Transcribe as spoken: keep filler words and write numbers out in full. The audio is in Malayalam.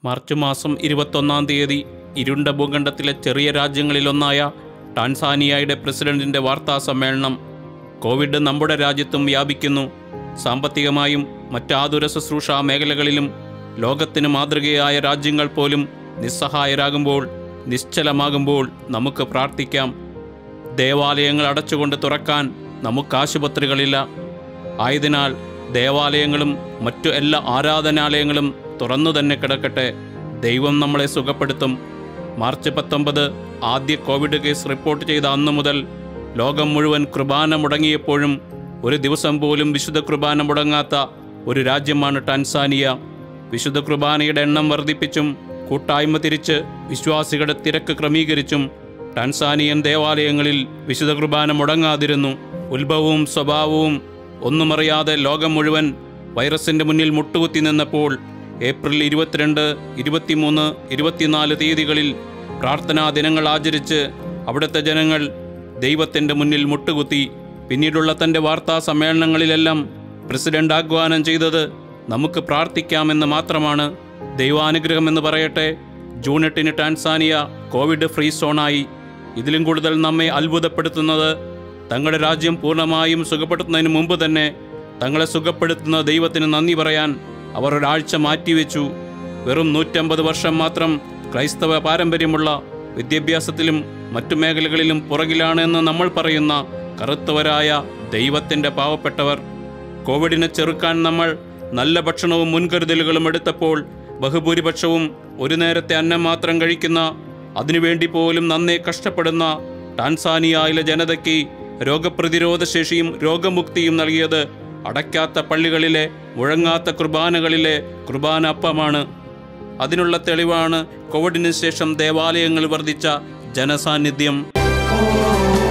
മാർച്ച് മാസം ഇരുപത്തൊന്നാം തീയതി ഇരുണ്ട ഭൂഖണ്ഡത്തിലെ ചെറിയ രാജ്യങ്ങളിലൊന്നായ ടാൻസാനിയയുടെ പ്രസിഡന്റിൻ്റെ വാർത്താ സമ്മേളനം. കോവിഡ് നമ്മുടെ രാജ്യത്തും വ്യാപിക്കുന്നു. സാമ്പത്തികമായും മറ്റാതുര ശുശ്രൂഷാ മേഖലകളിലും ലോകത്തിന് മാതൃകയായ രാജ്യങ്ങൾ പോലും നിസ്സഹായരാകുമ്പോൾ, നിശ്ചലമാകുമ്പോൾ നമുക്ക് പ്രാർത്ഥിക്കാം. ദേവാലയങ്ങൾ അടച്ചുകൊണ്ട് തുറക്കാൻ നമുക്ക് ആശുപത്രികളില്ല. ആയതിനാൽ ദേവാലയങ്ങളും മറ്റു എല്ലാ ആരാധനാലയങ്ങളും തുറന്നു തന്നെ കിടക്കട്ടെ. ദൈവം നമ്മളെ സുഖപ്പെടുത്തും. മാർച്ച് പത്തൊമ്പത് ആദ്യ കോവിഡ് കേസ് റിപ്പോർട്ട് ചെയ്ത അന്നു മുതൽ ലോകം മുഴുവൻ കുർബാന മുടങ്ങിയപ്പോഴും ഒരു ദിവസം പോലും വിശുദ്ധ കുർബാന മുടങ്ങാത്ത ഒരു രാജ്യമാണ് ടാൻസാനിയ. വിശുദ്ധ കുർബാനയുടെ എണ്ണം വർദ്ധിപ്പിച്ചും കൂട്ടായ്മ തിരിച്ച് വിശ്വാസികളുടെ തിരക്ക് ക്രമീകരിച്ചും ടാൻസാനിയൻ ദേവാലയങ്ങളിൽ വിശുദ്ധ കുർബാന മുടങ്ങാതിരുന്നു. ഉത്ഭവവും സ്വഭാവവും ഒന്നുമറിയാതെ ലോകം മുഴുവൻ വൈറസിൻ്റെ മുന്നിൽ മുട്ടുകുത്തി നിന്നപ്പോൾ ഏപ്രിൽ ഇരുപത്തിരണ്ട്, ഇരുപത്തിമൂന്ന്, ഇരുപത്തിനാല് തീയതികളിൽ പ്രാർത്ഥനാ ദിനങ്ങൾ ആചരിച്ച് അവിടുത്തെ ജനങ്ങൾ ദൈവത്തിൻ്റെ മുന്നിൽ മുട്ടുകുത്തി. പിന്നീടുള്ള തൻ്റെ വാർത്താ സമ്മേളനങ്ങളിലെല്ലാം പ്രസിഡന്റ് ആഹ്വാനം ചെയ്തത് നമുക്ക് പ്രാർത്ഥിക്കാമെന്ന് മാത്രമാണ്. ദൈവാനുഗ്രഹമെന്ന് പറയട്ടെ, ജൂൺ എട്ടിന് ടാൻസാനിയ കോവിഡ് ഫ്രീ സോണായി. ഇതിലും കൂടുതൽ നമ്മെ അത്ഭുതപ്പെടുത്തുന്നത് തങ്ങളുടെ രാജ്യം പൂർണ്ണമായും സുഖപ്പെടുത്തുന്നതിന് മുമ്പ് തന്നെ തങ്ങളെ സുഖപ്പെടുത്തുന്ന ദൈവത്തിന് നന്ദി പറയാൻ അവർ ഒരാഴ്ച മാറ്റിവെച്ചു. വെറും നൂറ്റമ്പത് വർഷം മാത്രം ക്രൈസ്തവ പാരമ്പര്യമുള്ള വിദ്യാഭ്യാസത്തിലും മറ്റു മേഖലകളിലും പുറകിലാണ് എന്ന് നമ്മൾ പറയുന്ന കറുത്തവരായ ദൈവത്തിൻ്റെ പാവപ്പെട്ടവർ. കോവിഡിനെ ചെറുക്കാൻ നമ്മൾ നല്ല ഭക്ഷണവും മുൻകരുതലുകളും എടുത്തപ്പോൾ ബഹുഭൂരിപക്ഷവും ഒരു നേരത്തെ അന്നം മാത്രം കഴിക്കുന്ന, അതിനുവേണ്ടി പോലും നന്നേ കഷ്ടപ്പെടുന്ന ടാൻസാനിയയിലെ ജനതയ്ക്ക് രോഗപ്രതിരോധ ശേഷിയും രോഗമുക്തിയും നൽകിയത് അടയ്ക്കാത്ത പള്ളികളിലെ മുഴങ്ങാത്ത കുർബാനകളിലെ കുർബാന അപ്പമാണ്. അതിനുള്ള തെളിവാണ് കോവിഡിന് ശേഷം ദേവാലയങ്ങൾ വർദ്ധിച്ച ജനസാന്നിധ്യം.